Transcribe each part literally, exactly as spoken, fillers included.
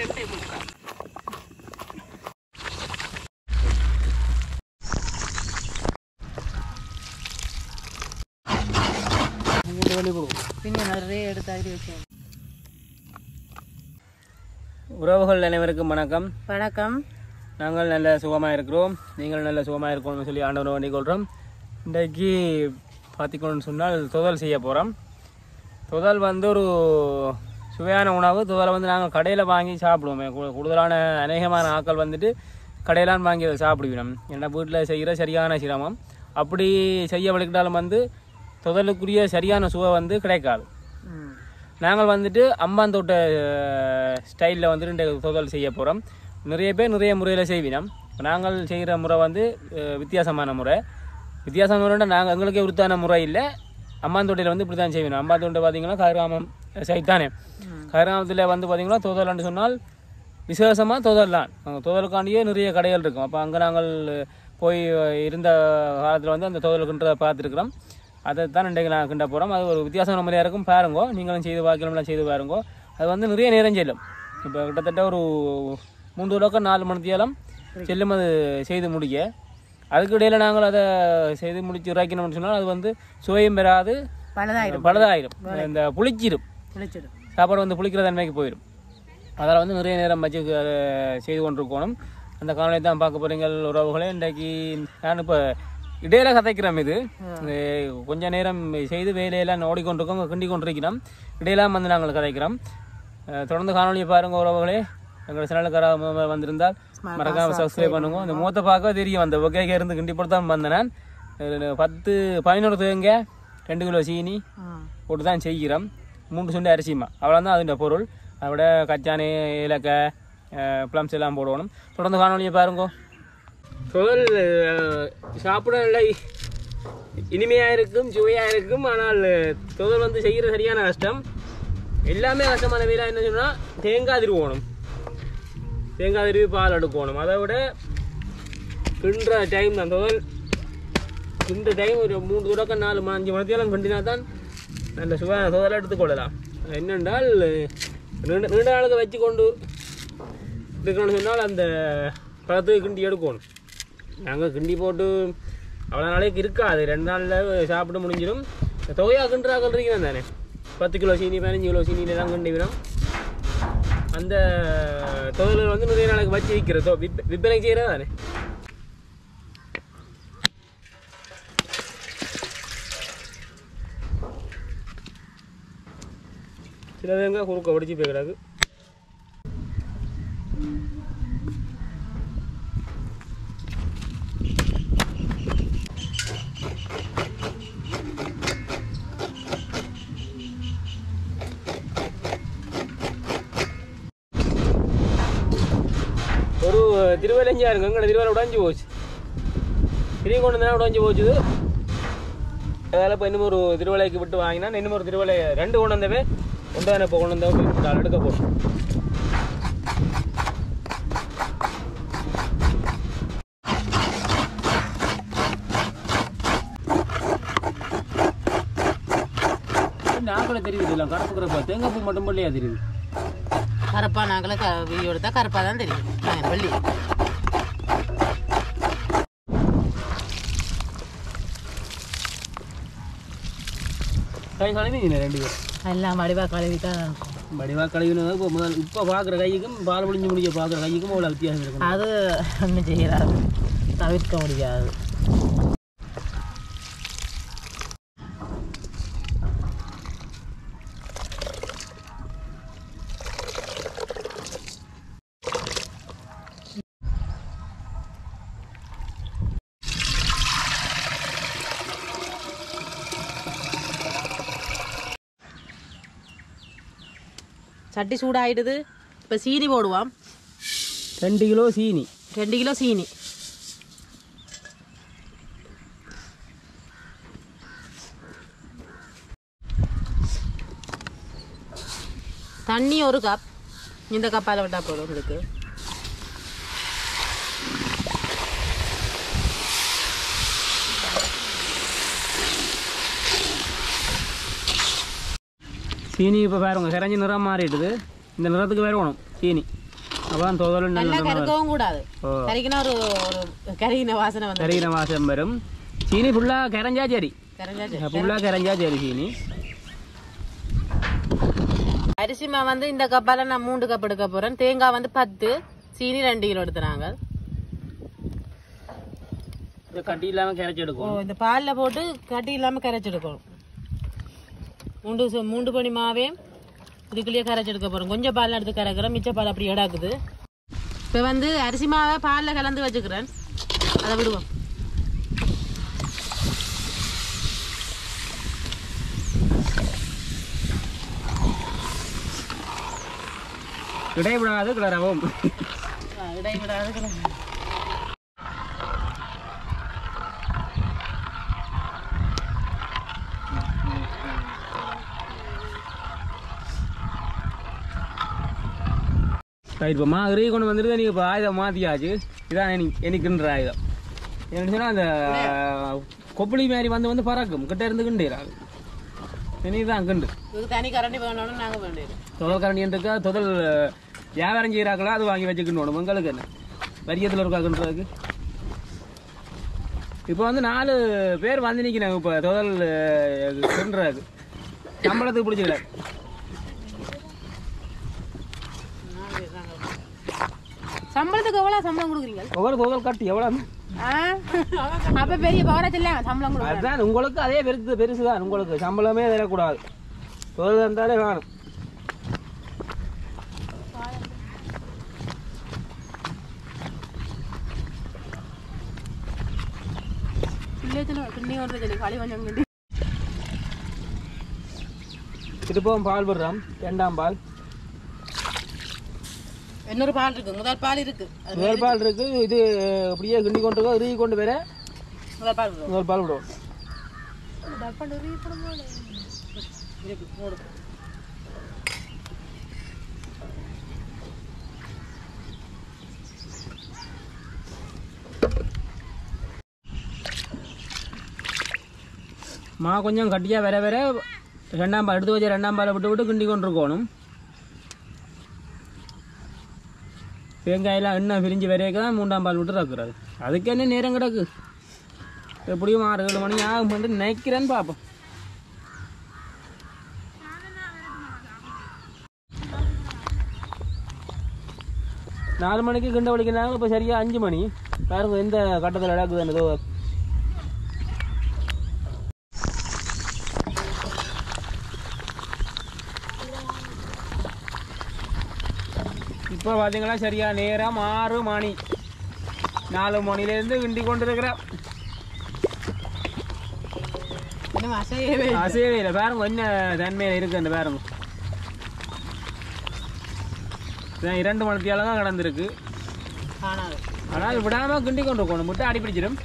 ரெண்டே முக்கால். உறவுகள் அனைவருக்கும் வணக்கம். வணக்கம். நாங்கள் நல்ல சுகமாக இருக்கிறோம், நீங்கள் நல்ல சுகமாக இருக்கணும்னு சொல்லி ஆண்டவனை வேண்டிக் கொள்கிறோம். இன்றைக்கு பார்த்திக்கணும்னு சொன்னால் தொதல் செய்ய போகிறோம். தொதல் வந்து ஒரு சுவையான உணவு. தொதலை வந்து நாங்கள் கடையில் வாங்கி சாப்பிடுவோம். கூடுதலான அநேகமான ஆட்கள் வந்துட்டு கடையிலான் வாங்கி அதை சாப்பிடுவோம். ஏன்னா வீட்டில் செய்கிற சரியான சிரமம். அப்படி செய்ய வலிக்கிட்டாலும் வந்து தொதலுக்குரிய சரியான சுவை வந்து கிடைக்காது. நாங்கள் வந்துட்டு அம்பாந்தோட்ட ஸ்டைலில் வந்துட்டு இந்த தொதல் செய்ய போகிறோம். நிறைய பேர் நிறைய முறையில் செய்வினோம். நாங்கள் செய்கிற முறை வந்து வித்தியாசமான முறை. வித்தியாசமான முறைன்னா நாங்கள் எங்களுக்கே உறுத்தான முறை இல்லை. அம்பாந்தோட்டையில் வந்து இப்படி தான் செய்வினோம். அம்பாந்தோட்டை பார்த்திங்கன்னா கதிர்காமம் சைட் தானே. கதிர்காமத்தில் வந்து பார்த்திங்கன்னா தொதல்னு சொன்னால் விசேஷமாக தொதல் தான். தொதலுக்காண்டியே நிறைய கடைகள் இருக்கும். அப்போ அங்கே நாங்கள் போய் இருந்த காலத்தில் வந்து அந்த தொதலுக்குன்றதை பார்த்துருக்குறோம். அதை தான் இன்றைக்கு நான் கிண்ட போகிறோம். அது ஒரு வித்தியாசமான முறையாக இருக்கும். பாருங்கோ, நீங்களும் செய்து பார்க்கலாம்லாம் செய்து பாருங்கோ. அது வந்து நிறைய நேரம் செல்லும். இப்போ கிட்டத்தட்ட ஒரு மூன்று கிலோக்கு நாலு மணித்தியாலம் செல்லும் அது செய்து முடிக்க. அதுக்கு இடையில் நாங்கள் அதை செய்து முடித்து இறக்கணும்னு சொன்னால் அது வந்து சுவையும் பெறாது, பலதாயிரும் பலதாயிரும் இந்த புளிச்சிடும். புளிச்சிடும் சாப்பாடு வந்து புளிக்கிற தன்மைக்கு போயிடும். அதில் வந்து நிறைய நேரம் வச்சு அதை செய்து கொண்டிருக்கணும். அந்த காணொலியை தான் பார்க்க போகிறீங்க உறவுகளே. இன்றைக்கு நான் இப்போ இடையில கதைக்கிறோம். இது கொஞ்சம் நேரம் செய்து வேலையெல்லாம் ஓடிக்கொண்டிருக்கோம், கிண்டி கொண்டிருக்கிறோம். இடையெல்லாம் வந்து நாங்கள் கதைக்கிறோம். தொடர்ந்து காணொலியை பாருங்கள் உறவுகளே. எங்களோட சேனலுக்காக வந்திருந்தால் மறக்காம சப்ஸ்கிரைப் பண்ணுங்க. இந்த மூத்த பார்க்க தெரியும். அந்த வகையாக இருந்து கிண்டி போட்டு தான் வந்தேன் நான். பத்து பதினோரு தேங்க ரெண்டு கிலோ சீனி போட்டு தான் செய்கிறோம். மூன்று சுண்டு அரிசிமா அவ்வளோ தான் அதுன்ற பொருள். அதை விட கச்சானி, ஏலக்காய், ப்ளம்ஸ் எல்லாம் போடணும். தொடர்ந்து காணொலியை பாருங்க. தொதல் சாப்பிட நல்ல இனிமையாக இருக்கும், சுவையாக இருக்கும். ஆனால் தொதல் வந்து செய்கிற சரியான கஷ்டம். எல்லாமே கஷ்டமான வேலை என்ன சொன்னால் தேங்காய் திருவணும். தேங்காய் திருவி பால் எடுக்கணும். அதை விட கிண்டுற டைம் தான் தொதல். கிண்டுற டைம் ஒரு மூன்று தொடக்கம் நாலு அஞ்சு மணித்தேலம் கிண்டினா தான் நல்ல சுவையான தொதலை எடுத்துக்கொள்ளலாம். என்னென்றால் நீண்ட நீண்ட நாளுக்கு வச்சு கொண்டு இருக்கணும்னு சொன்னால் அந்த பழத்துக்கு கிண்டி எடுக்கணும். நாங்கள் கிண்டி போட்டு அவ்வளோ நாளைக்கு இருக்காது. ரெண்டு நாளில் சாப்பிட்டு முடிஞ்சிடும். தொகையாக கிண்டுறாக்கள் இருக்கிறோம் தானே. பத்து கிலோ சீனி, பதினஞ்சு கிலோ சீனியில் தான் கிண்டி விடும். அந்த தொழில் வந்து நிறைய நாளைக்கு வச்சு விற்கிறதோ விப் விற்பனை செய்கிறதா தானே. சிலதுங்க குறுக்க ஒடிச்சு போய்கிறாது. ஒரு திருவேலைஞ்சா இருக்கு. எங்களை திருவேலை உடஞ்சி போச்சு. திரி கொண்டு தான் உடஞ்சி போச்சுது. அதனால் இப்போ இன்னும் ஒரு திருவேலைக்கு விட்டு வாங்கினா இன்னும் ஒரு திருவேலை ரெண்டு கொண்டு வந்தவே ஒன்று தானே இப்போ கொண்டு வந்தவங்க எடுக்க போகும். நாங்களே தெரியுது இல்லை கரப்புக்கிறப்ப தேங்காய் பூ மட்டும் பள்ளியா தெரியுது. கரப்பா நாங்களே க வீடியோ எடுத்தால் கரப்பாக தான் தெரியும். பள்ளி கை கழுவி ரெண்டு பேர் எல்லாம் வடிவாக கழுவி தான் இருக்கும். வடிவாக கழுவினது இப்போ முதல் இப்போ பார்க்குற கைக்கும் பால் முடிஞ்சு முடிஞ்ச பார்க்குற கைக்கும் அவ்வளோ வித்தியாசம் இருக்கும். அது ஒன்றும் செய்யறாது, தவிர்க்க முடியாது. சட்டி சூடாயிடுது. இப்போ சீனி போடுவோம். ரெண்டு கிலோ சீனி ரெண்டு கிலோ சீனி தண்ணி ஒரு கப். இந்த கப்பால் விட்டால் போதும். உங்களுக்கு சீனி இப்போ பாருங்க கரைஞ்சி நிறம் மாறிடுது. இந்த நிறத்துக்கு வேற வேணும் சீனி. அப்பதான் தோதல் நல்லா கருக்கவும் கூடாது. கறிக்கினா ஒரு கறிகின வாசனை வந்து கறிகின வாசம் வரும். சீனி ஃபுல்லா கரைஞ்சா சரி, ஃபுல்லா கரைஞ்சா சரி சீனி. அரிசி மா வந்து இந்த கப்பால நான் மூன்று கப் எடுக்க போறேன். தேங்காய் வந்து பத்து, சீனி ரெண்டு கிலோ எடுத்துறாங்க. கட்டி இல்லாம கரைச்சி எடுக்கும். இந்த பால்ல போட்டு கட்டி இல்லாம கரைச்சி எடுக்கணும். மூன்று மூன்று பணி மாவே இதுக்குள்ளேயே கரைச்சி எடுக்க போறோம். கொஞ்சம் பால் எடுத்து கரைக்கிறோம், மிச்ச பால் அப்படி எடாக்குது. இப்போ வந்து அரிசி மாவை பாலில் கலந்து வச்சுக்கிறேன். அதை விடுவோம். இடைவிடாது கிளறவும். இடைவிடாது கிளற. இப்போ மாதிரி கொண்டு வந்துட்டு நீங்கள் இப்போ ஆயுதம் மாற்றியாச்சு. இதான் எனக்கு எனக்குன்ற ஆயுதம். என்ன சொன்னால் அந்த கொப்பளி மாதிரி வந்து வந்து பறக்கும், கிட்ட இருந்து கிண்டிடாது. எனக்கு தான் கிண்டு தனி கரண்டி வேணும்னு நாங்கள் வேண்டியது. தொதல் கரண்டி இருக்கா, தொதல் வியாபாரம் செய்கிறாங்களா, அது வாங்கி வச்சுக்கிண்டோம். உங்களுக்கு என்ன வரியத்தில் இருக்காக்குன்றதுக்கு. இப்போ வந்து நாலு பேர் வந்து நிற்கிறாங்க. இப்போ தொதல் கிண்டுறாக்கு சம்பளத்துக்கு பிடிச்சிக்கிறாரு. சம்பளத்துக்கு எவ்வளோ சம்பளம் கொடுக்குறீங்க? ஒவ்வொரு தொகை கட்டி எவ்வளோ? அப்போ பெரிய பவரா சொல்லாங்க சம்பளம் கொடுக்குறேன். அதுதான் உங்களுக்கு அதே பெருசு பெருசு தான். உங்களுக்கு சம்பளமே தரக்கூடாது, தொகை தந்தாலே வேணும். திருப்பவும் பால் விடுறோம். ரெண்டாம் பால், இன்னொரு பால் இருக்கு, முதல் பால் இருக்கு, முதல் பால் இருக்கு. இது அப்படியே கிண்டி கொண்டு இருக்கோம். ரீ கொண்டு வர முதல் பால் முதல் பால் விடுவோம். மா கொஞ்சம் கட்டியாக வர வர ரெண்டாம் பால் எடுத்து வச்சு ரெண்டாம் பாலை விட்டு விட்டு கிண்டி கொண்டு இருக்கணும். தேங்காயெல்லாம் எண்ணெய் பிரிஞ்சு வரைக்கும் தான் மூன்றாம் பால் விட்டு ரக்குறாது. அதுக்கு என்ன நேரம் கிடக்கு? எப்படியும் ஆறு ஏழு மணி ஆகும் வந்து நினைக்கிறேன்னு பார்ப்போம். நாலு மணிக்கு கிண்ட வலிக்கிறாங்க. இப்போ சரியா அஞ்சு மணி. பாருங்க எந்த கட்டத்தில் நடக்குது. ஏதோ இப்போ பார்த்தீங்களா சரியா நேரம் ஆறு மணி. நாலு மணிலேருந்து கிண்டி கொண்டு இருக்கிறேன். அசையவே இல்லை. பாருங்க என்ன தன்மையில் இருக்கு. அந்த பாருங்க இரண்டு மணித்தியால தான் கடந்திருக்கு. ஆனால் விடாமல் கிண்டி கொண்டு இருக்கணும். முட்டை அடி பிடிச்சிடும்.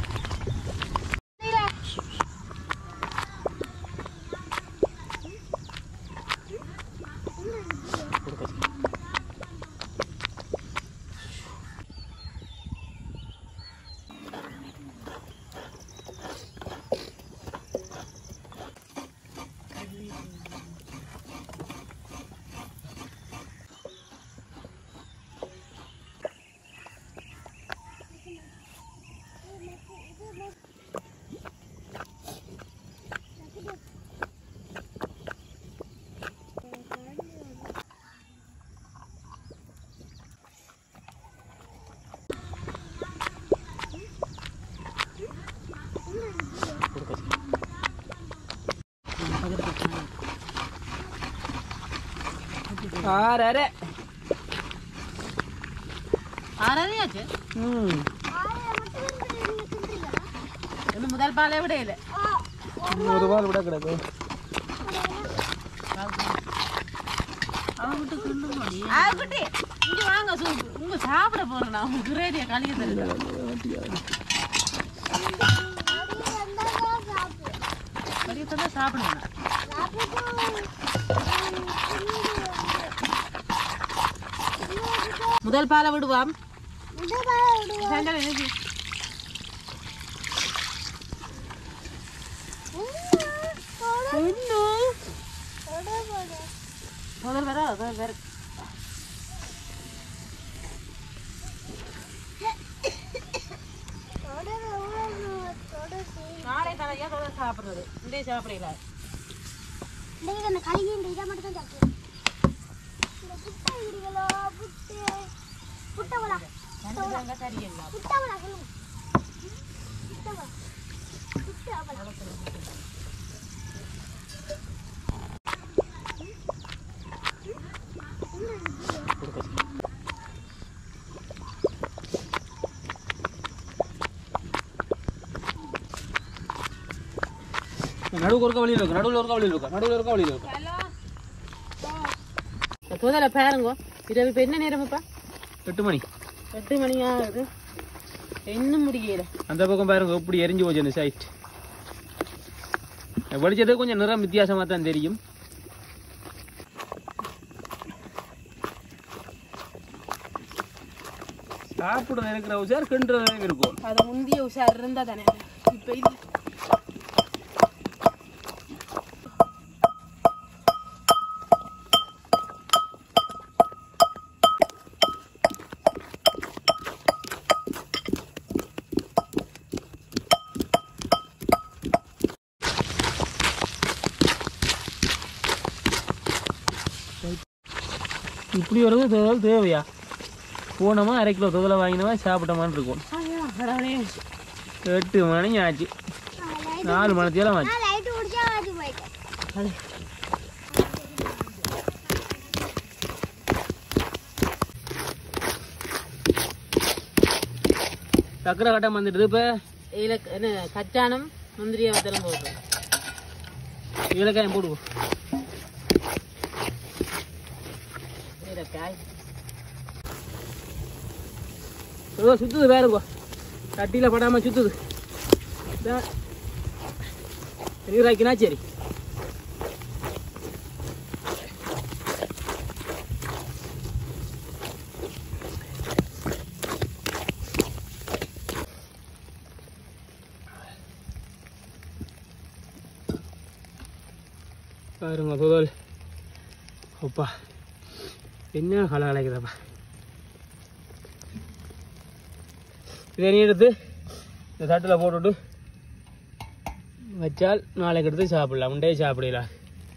ஆறரை ஆறரை ஆச்சு. ம் என்ன முதல் பாலே விட இல்லை. ஒரு பால் விட கிடக்கு. அவங்கிட்ட கொண்டு போடி. அவங்கிட்ட இங்க வாங்க சூப்பு. உங்க சாப்பிட போறேன் நான். உங்க கிரேடியா கழிய தருங்க. கழிய தந்தா சாப்பிடுங்க. முதல் பாலை விடுவாம். முதல் வர வேற சாப்பிடுறது இண்டே சாப்பிடல டேய் அந்த களியை இந்த இத மட்டும் தான் சாப்பிடுறேன் இந்த புட்டை விடுங்களோ புட்டை புட்டவளா புட்டவளா கறியல்ல புட்டவளா சொல்லுங்க புட்டவளா புட்டவளா நடுவுல ஒரு கவலில இருக்கு நடுவுல ஒரு கவலில இருக்கு நடுவுல ஒரு கவலில இருக்கு தோதல பாருங்க இரவு இப்ப என்ன நேரம்ப்பா எட்டு மணி எட்டு மணி ஆகுது இன்னும் முடியல அந்த பக்கம் பாருங்க எப்படி எரிஞ்சு போச்சு அந்த சைட் வெளிச்சது கொஞ்சம் நிறம் வித்தியாசமா தான் தெரியும் சாப்பிட இருக்கிற உஷார் கிண்டுறது இருக்கும் அது முந்திய உஷார் இருந்தா தானே இப்ப இல்ல இப்படி ஒரு தோதல் தேவையா போனோமா அரை கிலோ தோதலை வாங்கினோமா சாப்பிட்டோமான்னு இருக்கும் எட்டு மணி ஆச்சு நாலு மணித்தேலாம் ஆச்சு லைட் உடிச்சா ஆச்சு போயிட்டேன் சக்கரை கட்டம் வந்துடுது இப்போ இதுல என்ன கச்சானம் முந்திரிய வத்தலம் போடுறோம் ஏலக்காயம் போடுவோம் ஏலக்காய் ஏதோ சுத்துது வேறுங்கோ கட்டியில் படாமல் சுத்துது நீராக்கினா சரி பாருங்க தோதல் அப்பா என்ன கலை கலைக்குதாப்பா இதை நீ எடுத்து இந்த தட்டில் போட்டுவிட்டு வச்சால் நாளைக்கு எடுத்து சாப்பிடலாம் உண்டே சாப்பிடலாம்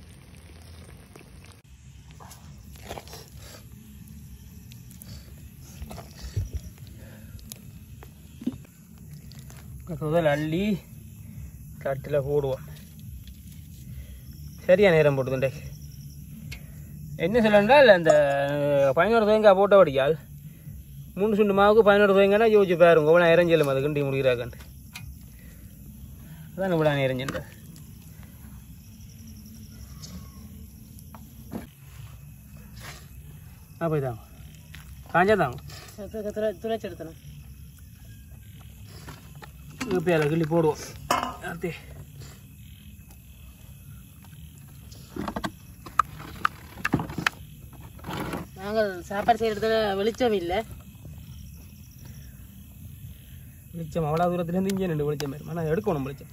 முதல் அள்ளி தட்டில் போடுவோம் சரியா நேரம் போட்டுதுண்டே என்ன சொல்லண்டால் அந்த பதினோரு தேங்காய் போட்ட வடிக்கால் மூணு சுண்டு மாவுக்கு பதினோரு தேங்காய்னா யோசிச்சு பாருங்க இவ்வளோ இறஞ்சிடலாம் அது கிண்டி முடிக்கிறாக்கண்டு அதான் இவ்வளோ இறஞ்சின்ற ஆ போய் தாங்க காஞ்சா தாங்க துளைச்சி எடுத்தணும் இப்போ அதில் கிள்ளி போடுவோம் அதே நாங்கள் சாப்பாடு செய்யறதுல வெளிச்சம் இல்லை வெளிச்சம் அவ்வளோ தூரத்துலேருந்து இங்கே ரெண்டு வெளிச்சம் வரும் ஆனால் எடுக்கணும் வெளிச்சம்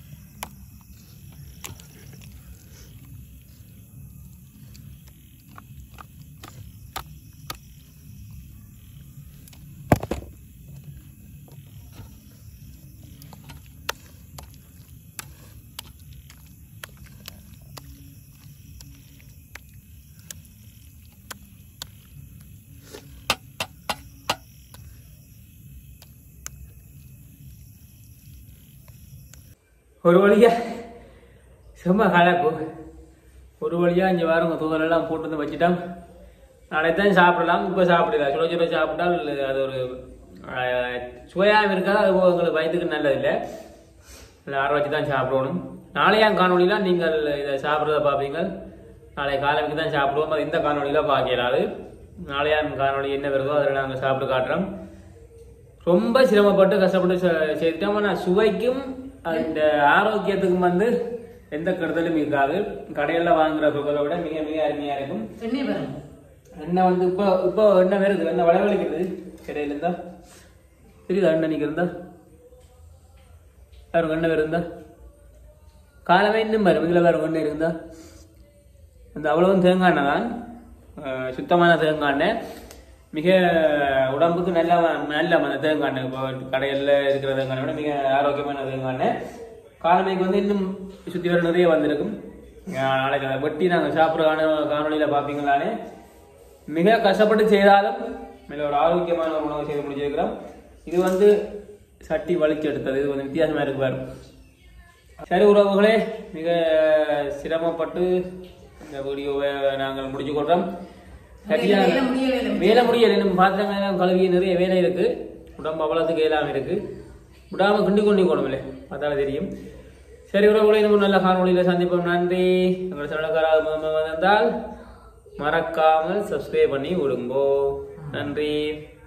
ஒரு வழியா செம்ம கலப்பு ஒரு வழியாக இங்கே வாருங்க தூதலெல்லாம் போட்டு வந்து வச்சுட்டோம் நாளைக்கு தான் சாப்பிடலாம் இப்போ சாப்பிடலாம் சுட சுட சாப்பிட்டால் அது ஒரு சுவையாக இருக்காது அது உங்களுக்கு வயிற்றுக்கு நல்லதில்லை இல்லை ஆற வச்சு தான் சாப்பிடணும் நாளையாம் காணொலியில் நீங்கள் இதை சாப்பிட்றத பார்ப்பீங்க நாளை காலைக்கு தான் சாப்பிடுவோம் அது இந்த காணொலியில் பார்க்கலாது நாளையாம் காணொலி என்ன வருதோ அதில் நாங்கள் சாப்பிட்டு காட்டுறோம் ரொம்ப சிரமப்பட்டு கஷ்டப்பட்டு செய்துட்டோம் ஆனால் சுவைக்கும் அந்த ஆரோக்கியத்துக்கும் வந்து எந்த கருதலும் இருக்காது கடையில வாங்குற பொருளை விட மிக மிக அருமையா இருக்கும் எண்ணெய் வந்து இப்போ இப்போ எண்ணெய் வருது எண்ணெய் வளவழிக்கிறது கடையில இருந்தா தெரியுதா எண்ணெய் நிற்கிறதா வேற எண்ணெய் வருந்தா காலமே இன்னும் வரும் இதுல வேற எண்ணெய் இருந்தா அந்த அவ்வளவும் தேங்காய் எண்ணெய் தான் சுத்தமான தேங்காய் எண்ணெய் மிக உடம்புக்கு நல்ல நல்ல அந்த தேங்காய் எண்ணெய் இப்போ கடையில் இருக்கிற தேங்காய் விட மிக ஆரோக்கியமான தேங்காய் எண்ணெய் காலமைக்கு வந்து இன்னும் சுற்றி வர நிறைய வந்திருக்கும். நாளைக்கு அதை வெட்டி நாங்கள் சாப்பிட்ற காண காணொலியில் பார்ப்பீங்களானே. மிக கஷ்டப்பட்டு செய்தாலும் மேலே ஒரு ஆரோக்கியமான ஒரு உணவு செய்து முடிச்சிருக்கிறோம். இது வந்து சட்டி வலிச்சு எடுத்தது, இது கொஞ்சம் வித்தியாசமாக இருக்கு பாரு. சரி உறவுகளே, மிக சிரமப்பட்டு இந்த வீடியோவை நாங்கள் முடிச்சு கொள்றோம். வேலை முடியலை, நம்ம பாத்திரங்கள் கழுவி நிறைய வேலை இருக்கு, உடம்பு அவ்வளோத்துக்கு இயலாமல் இருக்கு, விடாமல் கிண்டி கொண்டு போகணும்ல, பார்த்தாலும் தெரியும். சரி உறவுகளை இன்னும் நல்ல காணொலியில் சந்திப்போம். நன்றி. எங்கள் சேனலுக்காக வந்தால் மறக்காமல் சப்ஸ்கிரைப் பண்ணி விடுங்கோ. நன்றி.